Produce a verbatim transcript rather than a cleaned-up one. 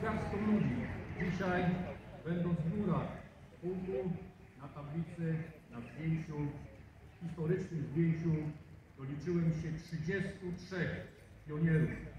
gwiazdką ludzi. Dzisiaj, będąc w górach pułku, na tablicy, na zdjęciu, historycznym zdjęciu, doliczyłem się trzydziestu trzech pionierów.